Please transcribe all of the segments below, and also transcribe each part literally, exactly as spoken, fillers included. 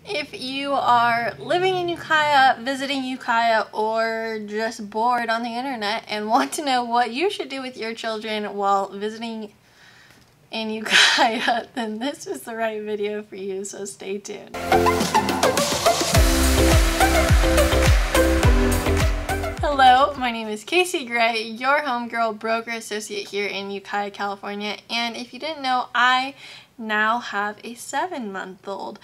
If you are living in Ukiah, visiting Ukiah, or just bored on the internet and want to know what you should do with your children while visiting in Ukiah, then this is the right video for you, so stay tuned. Hello, my name is Casey Gray, your homegirl broker associate here in Ukiah, California, and if you didn't know, I now have a seven month old.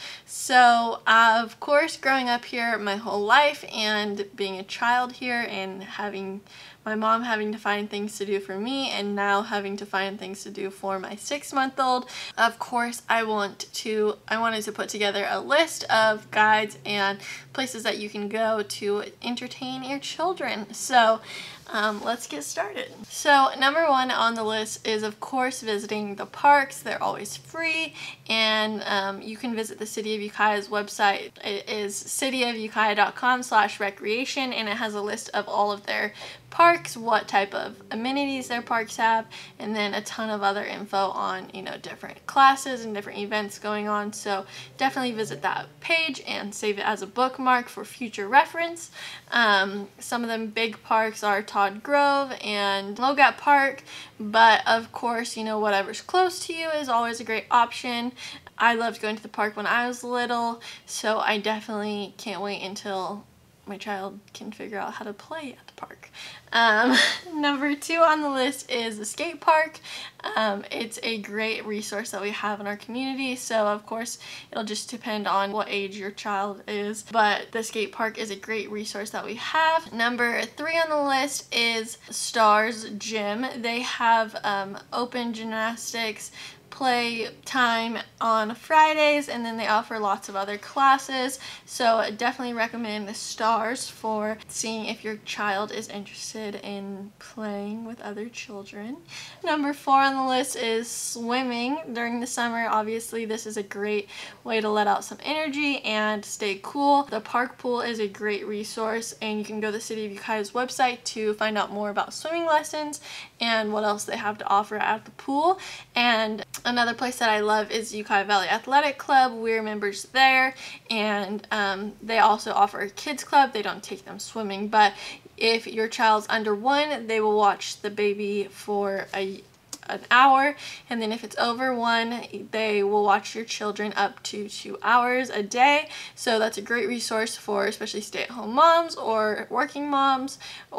So uh, of course, growing up here my whole life and being a child here and having my mom having to find things to do for me and now having to find things to do for my six month old, of course I want to I wanted to put together a list of guides and places that you can go to entertain your children. So um, let's get started. So number one on the list is of course visiting the parks. They're always free, and um, you can visit the City of Ukiah's website. It is city of ukiah dot com slash recreation, and it has a list of all of their parks, what type of amenities their parks have, and then a ton of other info on, you know, different classes and different events going on. So definitely visit that page and save it as a bookmark for future reference. Um, some of them big parks are Todd Grove and Logat Park, but of course, you know, whatever's close to you is always a great option. I loved going to the park when I was little, so I definitely can't wait until my child can figure out how to play at the park. Um, number two on the list is the skate park. Um, it's a great resource that we have in our community, so of course it'll just depend on what age your child is, but the skate park is a great resource that we have. Number three on the list is Stars Gym. They have um, open gymnastics play time on Fridays, and then they offer lots of other classes, so definitely recommend the Stars for seeing if your child is interested in playing with other children. Number four on the list is swimming during the summer. Obviously this is a great way to let out some energy and stay cool. The park pool is a great resource, and you can go to the City of Ukiah's website to find out more about swimming lessons and what else they have to offer at the pool. And another place that I love is Ukiah Valley Athletic Club. We're members there, and um, they also offer a kids club. They don't take them swimming, but if your child's under one, they will watch the baby for a an hour, and then if it's over one, they will watch your children up to two hours a day. So that's a great resource for especially stay-at-home moms or working moms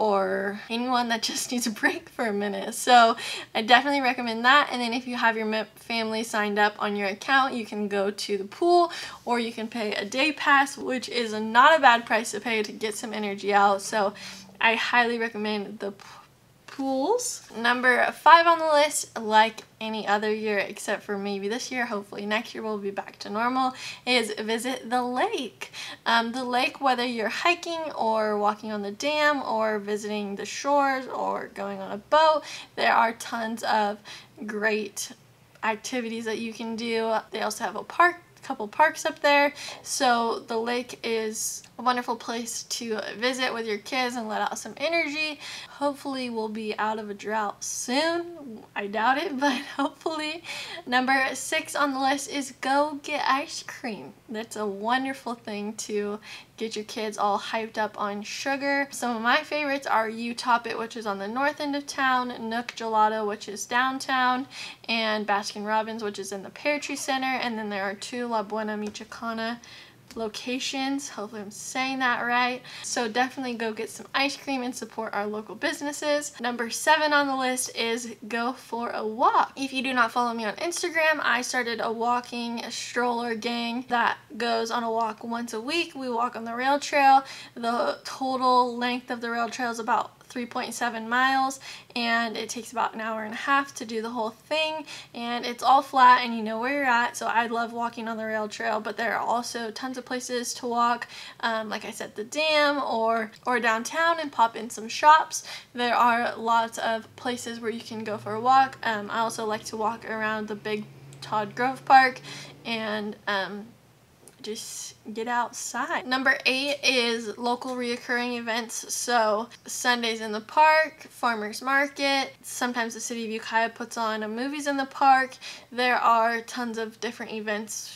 or anyone that just needs a break for a minute. So I definitely recommend that. And then if you have your family signed up on your account, you can go to the pool, or you can pay a day pass, which is not a bad price to pay to get some energy out. So I highly recommend the pool pools. Number five on the list, like any other year except for maybe this year, hopefully next year we'll be back to normal, is visit the lake. Um, the lake, whether you're hiking or walking on the dam or visiting the shores or going on a boat, there are tons of great activities that you can do. They also have a park couple parks up there, so the lake is a wonderful place to visit with your kids and let out some energy. Hopefully we'll be out of a drought soon. I doubt it, but hopefully. Number six on the list is go get ice cream. That's a wonderful thing to get your kids all hyped up on sugar. Some of my favorites are U-Top-It, which is on the north end of town, Nook Gelato, which is downtown, and Baskin Robbins, which is in the Pear Tree Center, and then there are two La Buena Michoacana locations. Hopefully I'm saying that right. So definitely go get some ice cream and support our local businesses. Number seven on the list is go for a walk. If you do not follow me on Instagram, I started a walking stroller gang that goes on a walk once a week. We walk on the rail trail. The total length of the rail trail is about three point seven miles, and it takes about an hour and a half to do the whole thing, and it's all flat and you know where you're at. So I love walking on the rail trail, but there are also tons of places to walk, um, like I said, the dam or or downtown, and pop in some shops. There are lots of places where you can go for a walk. um, I also like to walk around the big Todd Grove Park and um, just get outside. Number eight is local reoccurring events. So Sundays in the park, farmers market, sometimes the City of Ukiah puts on movies in the park. There are tons of different events,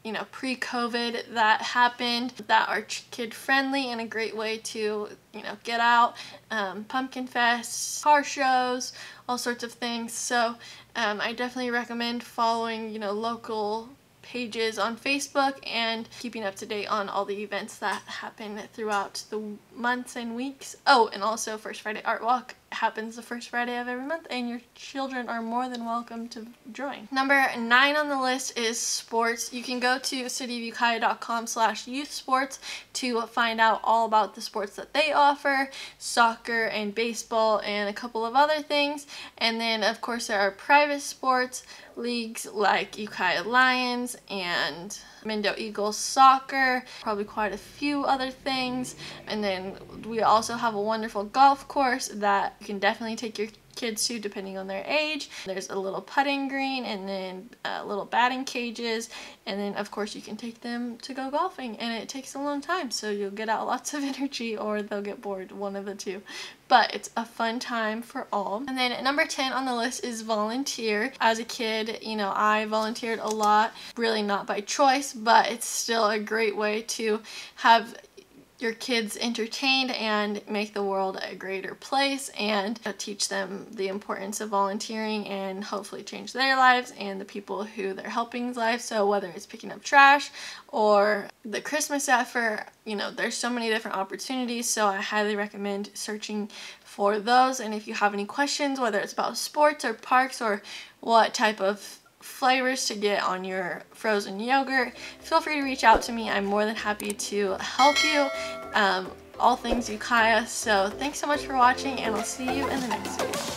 you know, pre-COVID that happened that are kid friendly and a great way to, you know, get out. Um, pumpkin fests, car shows, all sorts of things. So um, I definitely recommend following, you know, local pages on Facebook and keeping up to date on all the events that happen throughout the months and weeks. Oh, and also First Friday Art Walk happens the first Friday of every month, and your children are more than welcome to join. Number nine on the list is sports. You can go to city of ukiah dot com slash youth sports to find out all about the sports that they offer, soccer and baseball and a couple of other things. And then of course there are private sports leagues like Ukiah Lions and Mendo Eagles Soccer, probably quite a few other things. And then we also have a wonderful golf course that you can definitely take your kids to depending on their age. There's a little putting green and then uh, little batting cages, and then of course you can take them to go golfing, and it takes a long time, so you'll get out lots of energy or they'll get bored, one of the two. But it's a fun time for all. And then number ten on the list is volunteer. As a kid, you know, I volunteered a lot, really not by choice, but it's still a great way to have your kids entertained and make the world a greater place, and teach them the importance of volunteering and hopefully change their lives and the people who they're helping's lives. So whether it's picking up trash or the Christmas effort, you know, there's so many different opportunities, so I highly recommend searching for those. And if you have any questions, whether it's about sports or parks or what type of flavors to get on your frozen yogurt, feel free to reach out to me. I'm more than happy to help you. Um, all things Ukiah. So thanks so much for watching, and I'll see you in the next video.